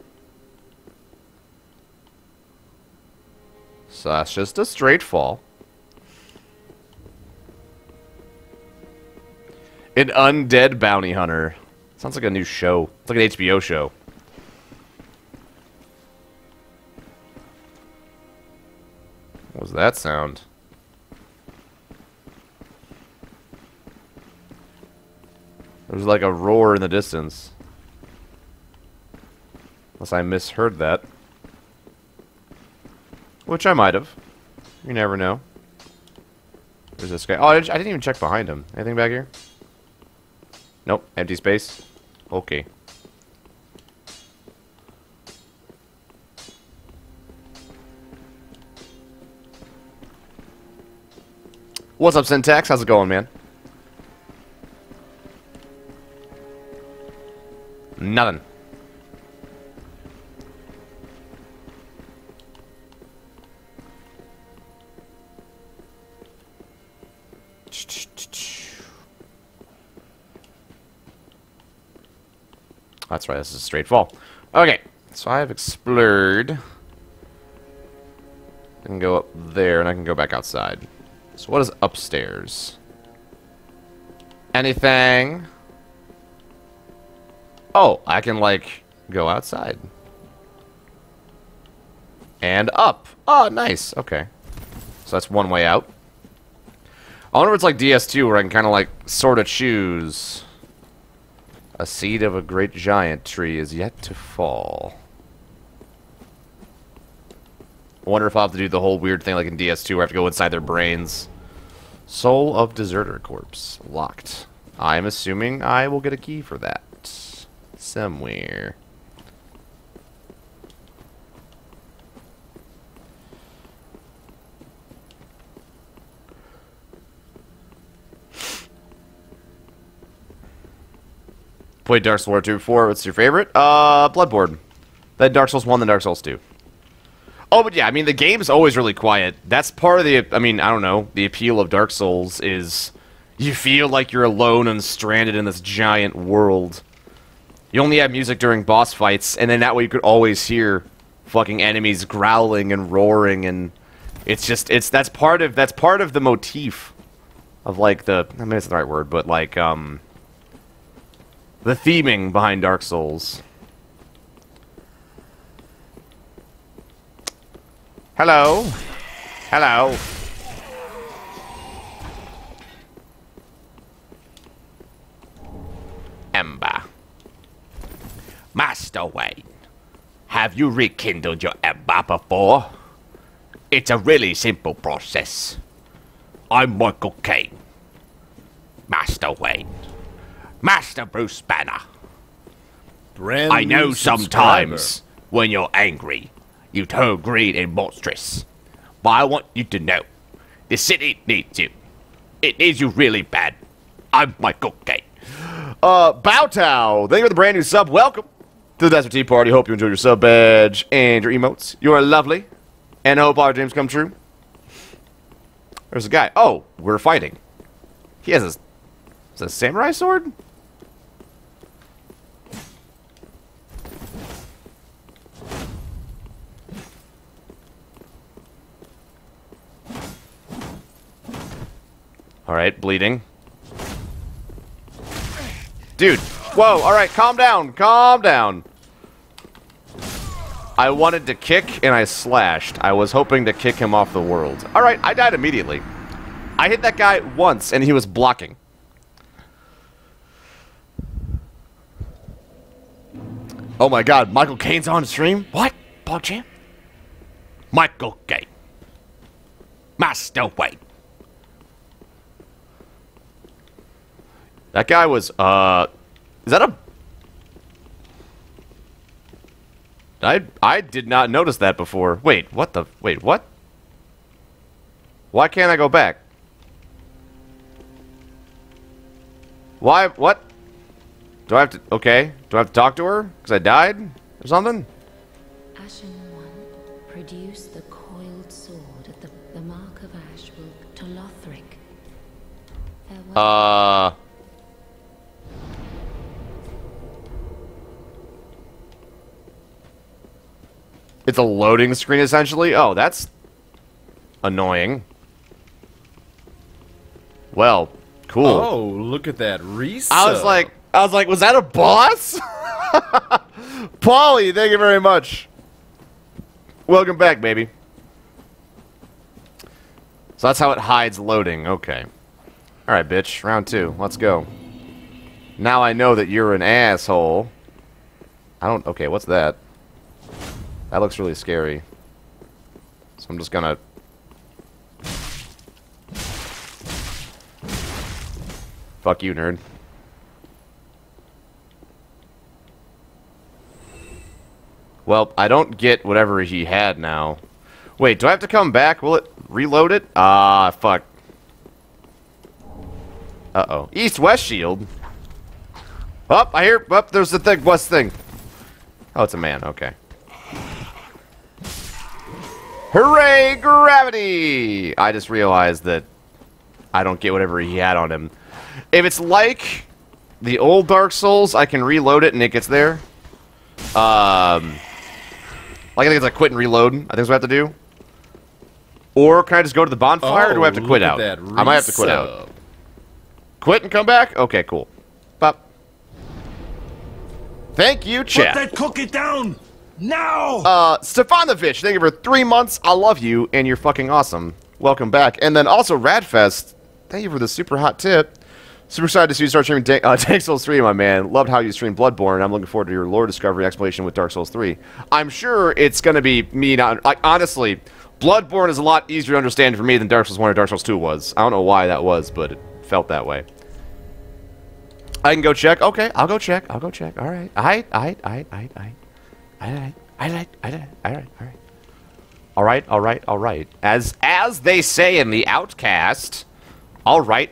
[SPEAKER 1] So that's just a straight fall. An undead bounty hunter. Sounds like a new show. It's like an HBO show. What was that sound? There was like a roar in the distance. Unless I misheard that. Which I might have. You never know. There's this guy. Oh, I didn't even check behind him. Anything back here? Nope. Empty space. Okay. What's up, Syntax? How's it going, man? Nothing. That's right, this is a straight fall. Okay, so I have explored. I can go up there, and I can go back outside. So what is upstairs? Anything? Oh, I can, like, go outside. And up. Oh, nice. Okay. So that's one way out. I wonder if it's like DS2, where I can kind of, like, sort of choose. A seed of a great giant tree is yet to fall. I wonder if I'll have to do the whole weird thing like in DS2 where I have to go inside their brains. Soul of Deserter Corpse. Locked. I'm assuming I will get a key for that. Somewhere. Played Dark Souls 2 before. What's your favorite? Bloodborne. Then Dark Souls 1, then Dark Souls 2. Oh, but yeah, I mean, the game's always really quiet. That's part of the, I mean, I don't know, the appeal of Dark Souls is you feel like you're alone and stranded in this giant world. You only have music during boss fights, and then that way you could always hear fucking enemies growling and roaring, and it's just, that's part of the motif of, like, the, I mean, it's not the right word, but, like, the theming behind Dark Souls. Hello. Hello. Ember. Master Wayne, have you rekindled your ember before? It's a really simple process. I'm Michael Caine. Master Wayne, Master Bruce Banner.
[SPEAKER 2] Brand
[SPEAKER 1] I know
[SPEAKER 2] new
[SPEAKER 1] sometimes when you're angry, you turn green and monstrous. But I want you to know, the city needs you. It needs you really bad. I'm Michael Gate. Bowtow, thank you for the brand new sub. Welcome to the Desert Tea Party. Hope you enjoyed your sub badge and your emotes. You are lovely, and I hope all your dreams come true. There's a guy. Oh, we're fighting. He has is a samurai sword? Alright, bleeding. Dude, whoa, alright, calm down, calm down. I wanted to kick and I slashed. I was hoping to kick him off the world. Alright, I died immediately. I hit that guy once and he was blocking. Oh my god, Michael Caine's on stream? What? PogChamp? Michael Caine. Master Wayne. That guy was, is that a... I did not notice that before. Wait, what the... Wait, what? Why can't I go back? Why... What? Do I have to... Okay. Do I have to talk to her? Because I died? Or something?
[SPEAKER 5] Ashen One, produce the coiled sword at the Mark of Ash will to Lothric. Farewell.
[SPEAKER 1] It's a loading screen, essentially? Oh, that's annoying. Well, cool.
[SPEAKER 2] Oh, look at that resub.
[SPEAKER 1] I was like, was that a boss? Paulie, thank you very much. Welcome back, baby. So that's how it hides loading. Okay. Alright, bitch. Round 2. Let's go. Now I know that you're an asshole. Okay, what's that? That looks really scary. So I'm just gonna... Fuck you, nerd. Well, I don't get whatever he had now. Wait, do I have to come back? Will it reload it? Ah, fuck. Uh-oh. East-west shield? Oh, I hear... Oh, there's the thing, west thing. Oh, it's a man. Okay. Hooray, gravity! I just realized that I don't get whatever he had on him. If it's like the old Dark Souls, I can reload it and it gets there. Like I think it's like quit and reload. I think that's what I have to do. Or can I just go to the bonfire, or do I have to quit out? I might have to quit out. Quit and come back? Okay, cool. Bop. Thank you, chat.
[SPEAKER 3] Put that cookie down! Now!
[SPEAKER 1] Stefanovich, thank you for 3 months. I love you, and you're fucking awesome. Welcome back. And then also Radfest, thank you for the super hot tip. Super excited to see you start streaming Dark Souls 3, my man. Loved how you streamed Bloodborne. I'm looking forward to your lore discovery explanation with Dark Souls 3. I'm sure it's going to be me not... Like, honestly, Bloodborne is a lot easier to understand for me than Dark Souls 1 or Dark Souls 2 was. I don't know why that was, but it felt that way. I can go check. Okay, I'll go check. I'll go check. All right. All right. As they say in the Outcast, all right.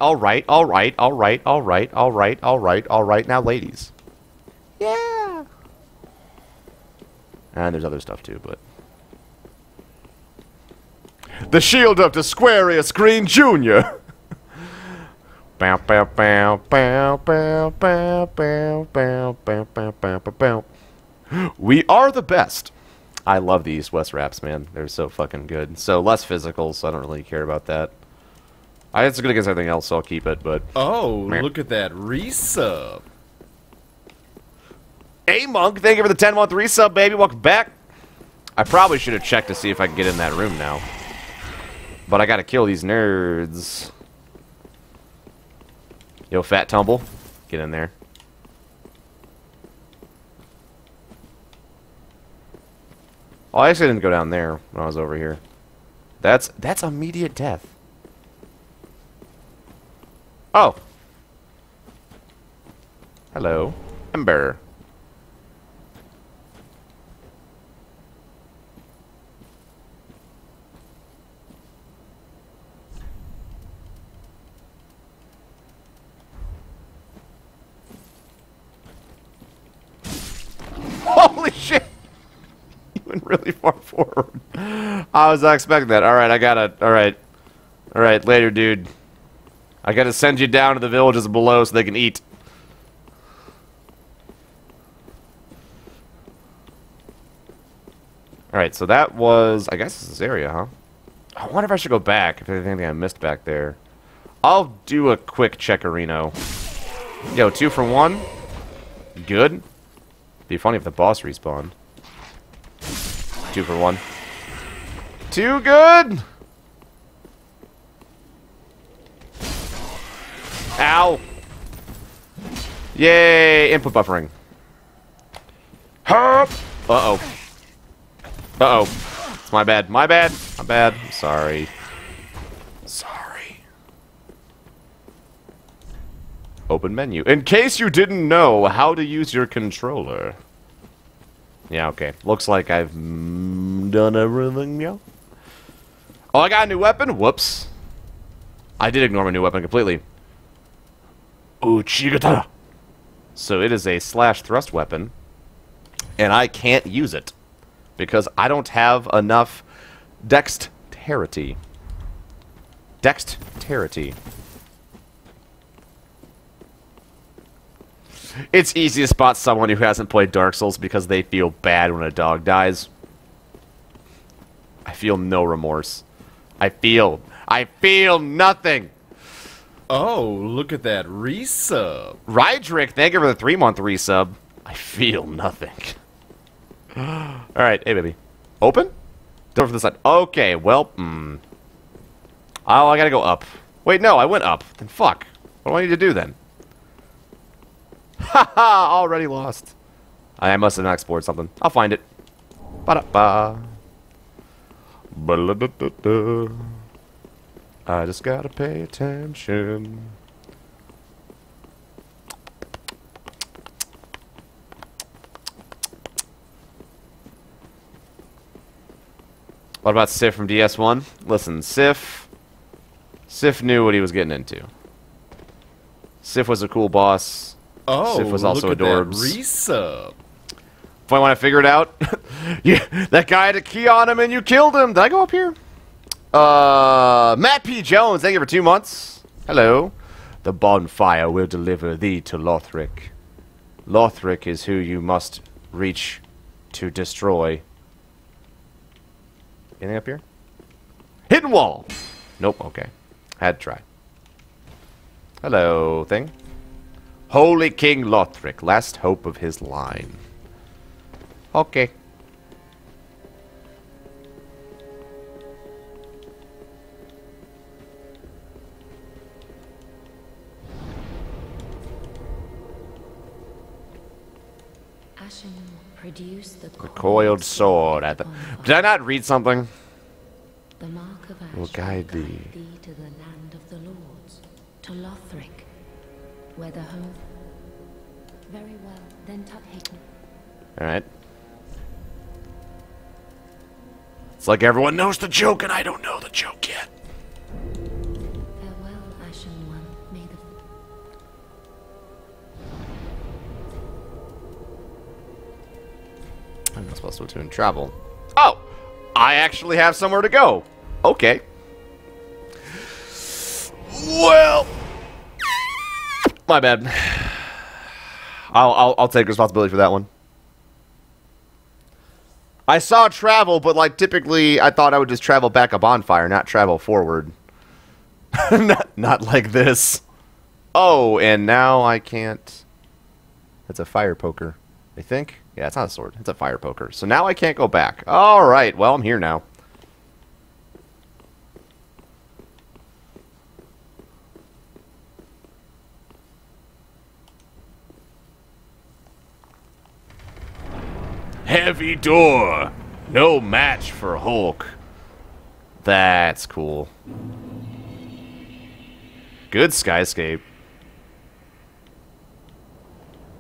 [SPEAKER 1] Now, ladies. Yeah. And there's other stuff too, but the shield of Desquarius Green Jr. Bow, bow, bow, bow, bow, bow, bow, bow, bow, bow, bow, bow. We are the best. I love the East-West raps, man. They're so fucking good. So less physical, so I don't really care about that. It's good against everything else, so I'll keep it, but...
[SPEAKER 2] Oh, look at that resub.
[SPEAKER 1] Hey, Monk, thank you for the 10-month resub, baby. Welcome back. I probably should have checked to see if I can get in that room now. But I gotta kill these nerds. Yo, Fat Tumble. Get in there. Oh, I actually didn't go down there when I was over here. That's immediate death. Oh. Hello. Ember. Holy shit! You went really far forward. I was not expecting that. Alright, I gotta... Alright. Alright, later, dude. I gotta send you down to the villages below so they can eat. Alright, so that was... I guess this area, huh? I wonder if I should go back, if there's anything I missed back there. I'll do a quick checkerino. Yo, 2 for 1. Good. Be funny if the boss respawned. 2 for 1. Too good! Ow! Yay! Input buffering. Herp! Uh-oh. Uh-oh. It's my bad. My bad. My bad. I'm sorry. Sorry. Open menu. In case you didn't know how to use your controller. Yeah, okay. Looks like I've done everything, yeah. Oh, I got a new weapon? Whoops. I did ignore my new weapon completely. Uchigata. So it is a slash thrust weapon. And I can't use it. Because I don't have enough dexterity. Dexterity. It's easy to spot someone who hasn't played Dark Souls because they feel bad when a dog dies. I feel no remorse. I feel nothing.
[SPEAKER 2] Oh, look at that resub.
[SPEAKER 1] Rydrick, thank you for the 3-month resub. I feel nothing. Alright, hey baby. Open? Door for the side. Okay, well, Oh, I gotta go up. Wait, no, I went up. Then fuck. What do I need to do then? Haha, already lost. I must have not explored something. I'll find it. Ba-da-ba. Ba-la-da-da-da. I just gotta pay attention. What about Sif from DS1? Listen, Sif knew what he was getting into. Sif was a cool boss.
[SPEAKER 2] Oh,
[SPEAKER 1] Sif was also
[SPEAKER 2] look at
[SPEAKER 1] adorbs.
[SPEAKER 2] that resub.
[SPEAKER 1] If I want to figure it out, yeah, that guy had a key on him and you killed him. Did I go up here? Matt P. Jones, thank you for 2 months. Hello. The bonfire will deliver thee to Lothric. Lothric is who you must reach to destroy. Anything up here? Hidden wall! Nope, okay. Had to try. Hello, thing. Holy King Lothric, last hope of his line. Okay.
[SPEAKER 5] Ashen produce the
[SPEAKER 1] Coiled sword at the... Did I not read something?
[SPEAKER 5] The mark of ash
[SPEAKER 1] Will guide thee.
[SPEAKER 5] to the land of the lords, to Lothric, where the home. Very well, then Tuthaken.
[SPEAKER 1] Alright. It's like everyone knows the joke and I don't know the joke yet.
[SPEAKER 5] Farewell, Ashen One. May the
[SPEAKER 1] I'm not supposed to attune travel. Oh! I actually have somewhere to go. Okay. Well... My bad. I'll take responsibility for that one. I saw travel, but like typically I thought I would just travel back a bonfire, not travel forward. not like this. Oh, and now I can't... It's a fire poker, I think. Yeah, it's not a sword. It's a fire poker. So now I can't go back. Alright, well, I'm here now. Heavy door. No match for Hulk. That's cool. Good skyscape.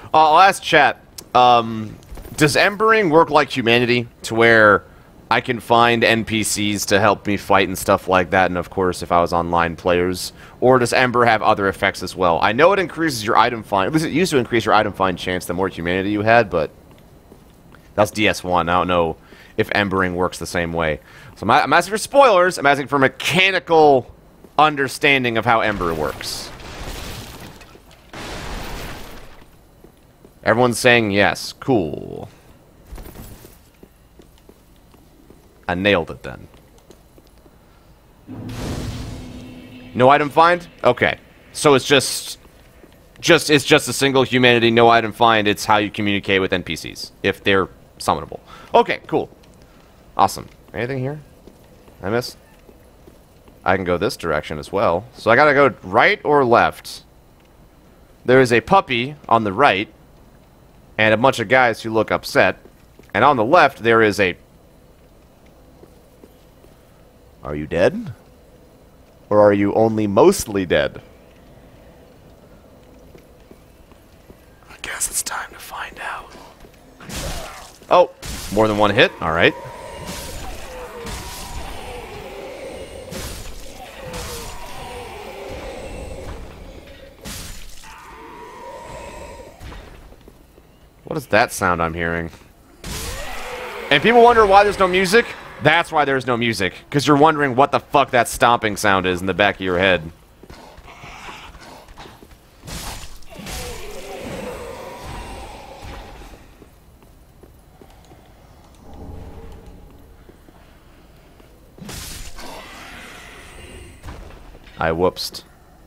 [SPEAKER 1] I'll ask chat. Does embering work like humanity, to where I can find NPCs to help me fight and stuff like that, and of course if I was online players? Or does Ember have other effects as well? I know it increases your item find, at least it used to increase your item find chance the more humanity you had, but that's DS1. I don't know if embering works the same way. So I'm asking for spoilers, I'm asking for mechanical understanding of how Ember works. Everyone's saying yes. Cool. I nailed it then. No item find? Okay. So it's just a single humanity, no item find. It's how you communicate with NPCs, if they're summonable. Okay, cool. Awesome. Anything here? I missed? I can go this direction as well. So I gotta go right or left. There is a puppy on the right, and a bunch of guys who look upset. And on the left, there is a... Are you dead? Or are you only mostly dead? I guess it's time to find out. Oh, more than one hit? Alright. What is that sound I'm hearing? And people wonder why there's no music? That's why there's no music. Because you're wondering what the fuck that stomping sound is in the back of your head. I whoopsed.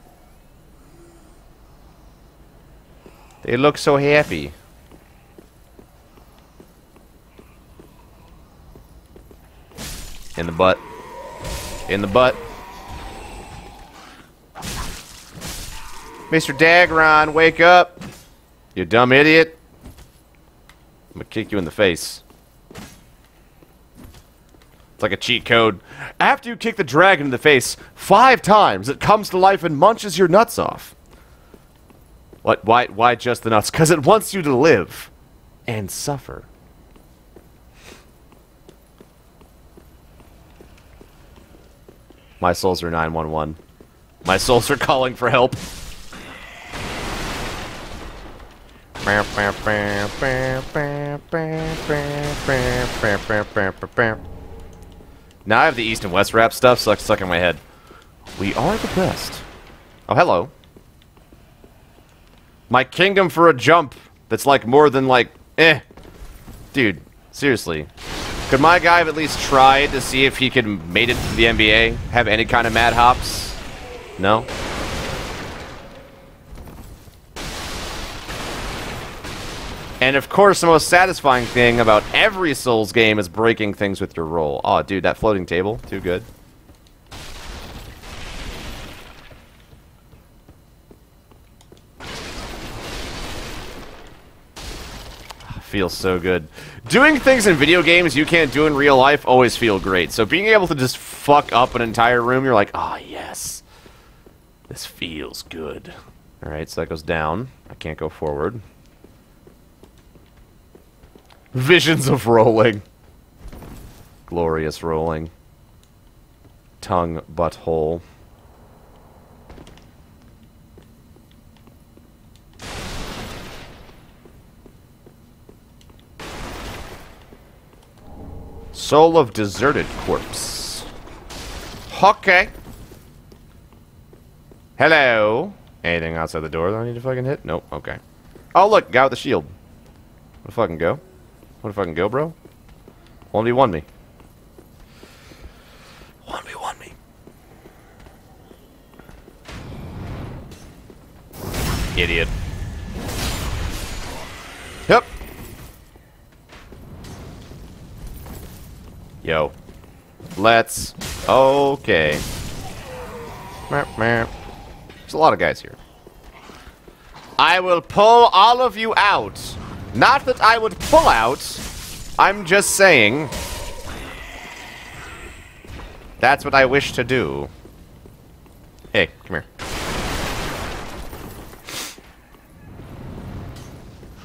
[SPEAKER 1] They look so happy. In the butt. In the butt. Mr. Dagron, wake up. You dumb idiot. I'm gonna kick you in the face. It's like a cheat code. After you kick the dragon in the face 5 times, it comes to life and munches your nuts off. What? Why just the nuts? Because it wants you to live and suffer. My souls are 911. My souls are calling for help. Now I have the East and West rap stuff stuck in my head. We are the best. Oh, hello. My kingdom for a jump. That's like more than like, Dude, seriously. Could my guy have at least tried to see if he could made it to the NBA? Have any kind of mad hops? No? And of course, the most satisfying thing about every Souls game is breaking things with your roll. Oh, dude, that floating table, too good. Feels so good. Doing things in video games you can't do in real life always feel great. So being able to just fuck up an entire room, you're like, ah, yes. This feels good. Alright, so that goes down. I can't go forward. Visions of rolling. Glorious rolling. Tongue, butthole. Soul of deserted corpse. Okay. Hello. Anything outside the door that I need to fucking hit? Nope. Okay. Oh, look. Guy with the shield. Wanna fucking go? Wanna fucking go, bro? 1v1 me. 1v1 me. Idiot. Yep. Yo. Let's... Okay. There's a lot of guys here. I will pull all of you out. Not that I would pull out. I'm just saying. That's what I wish to do. Hey, come here.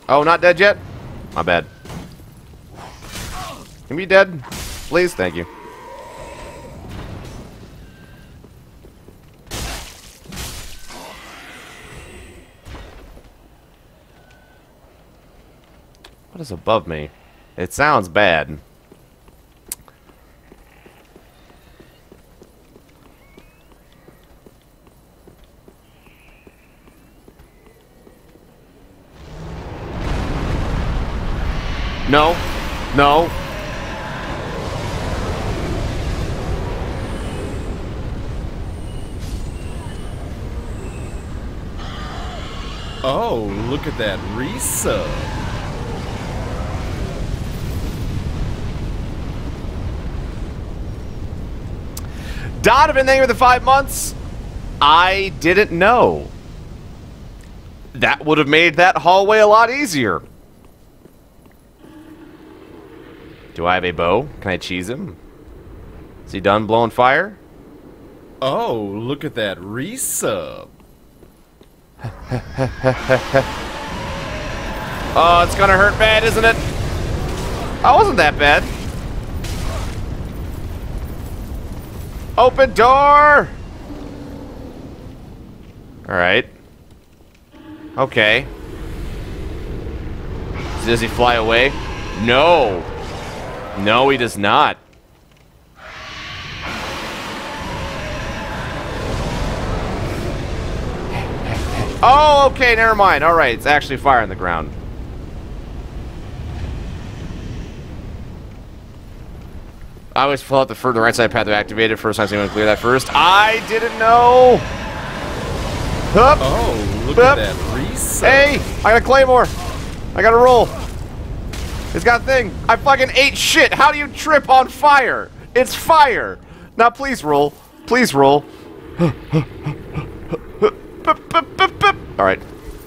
[SPEAKER 1] Oh, not dead yet? My bad. Can we be dead? Please? Thank you. What is above me? It sounds bad. No. No.
[SPEAKER 2] Oh, look at that resub.
[SPEAKER 1] Donovan, thank you for the 5 months. I didn't know. That would have made that hallway a lot easier. Do I have a bow? Can I cheese him? Is he done blowing fire?
[SPEAKER 2] Oh, look at that resub.
[SPEAKER 1] Oh, it's gonna hurt bad, isn't it? Oh, wasn't that bad. Open door! Alright. Okay. Does he fly away? No. No, he does not. Oh, okay, never mind. Alright, it's actually fire on the ground. I always fill out the right side path to activate it. First time someone clear that first. I didn't know. Hup.
[SPEAKER 2] Oh, look
[SPEAKER 1] Hup.
[SPEAKER 2] at that resub.
[SPEAKER 1] Hey, I got a claymore. I got a roll. It's got a thing. I fucking ate shit. How do you trip on fire? It's fire. Now please roll. Please roll. Alright.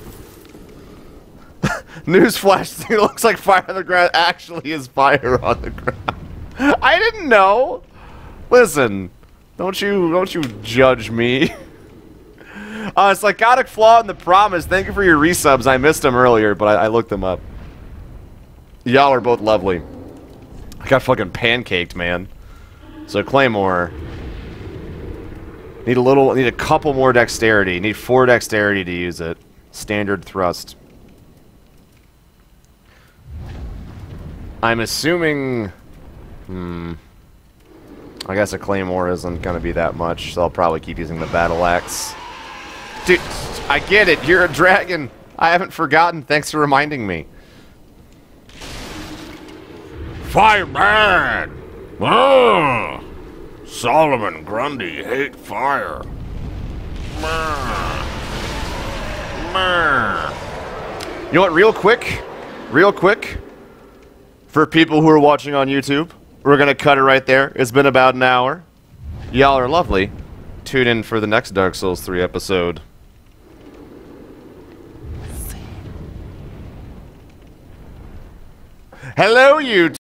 [SPEAKER 1] Newsflash, it looks like fire on the ground actually is fire on the ground. I didn't know. Listen, don't you judge me. Psychotic Flaw in the Promise, thank you for your resubs. I missed them earlier, but I looked them up. Y'all are both lovely. I got fucking pancaked, man. So Claymore. Need a couple more dexterity. Need 4 dexterity to use it. Standard thrust. I'm assuming... I guess a Claymore isn't gonna be that much, so I'll probably keep using the Battle Axe. Dude, I get it. You're a dragon. I haven't forgotten. Thanks for reminding me.
[SPEAKER 3] Fireman! Ah! Solomon Grundy hate fire.
[SPEAKER 1] You know what, real quick, for people who are watching on YouTube, we're gonna cut it right there. It's been about an hour. Y'all are lovely. Tune in for the next Dark Souls 3 episode. Hello, YouTube!